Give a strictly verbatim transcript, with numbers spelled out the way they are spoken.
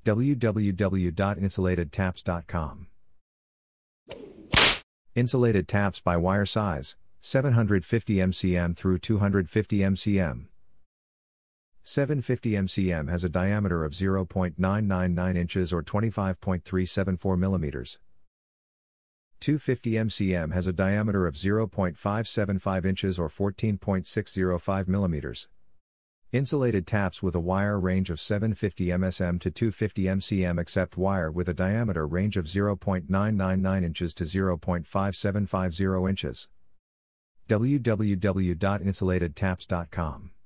w w w dot insulated taps dot com. Insulated taps by wire size, seven hundred fifty millimeters through two hundred fifty millimeters. seven hundred fifty millimeters has a diameter of zero point nine nine nine inches or twenty-five point three seven four millimeters. two hundred fifty millimeters has a diameter of zero point five seven five inches or fourteen point six zero five millimeters. Insulated taps with a wire range of seven hundred fifty millimeters to two hundred fifty millimeters accept wire with a diameter range of zero point nine nine nine inches to zero point five seven five zero inches. w w w dot insulated taps dot com